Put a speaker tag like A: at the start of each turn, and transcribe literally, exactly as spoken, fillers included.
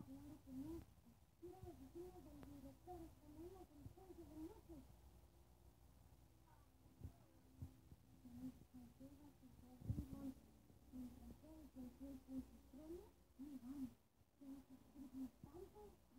A: Claro que no. Ir a la oficina del director esta mañana con once de noche. Esta pega que está arriba, mientras todos el tiempo en su trono, y vamos. Se nos escriben tanto.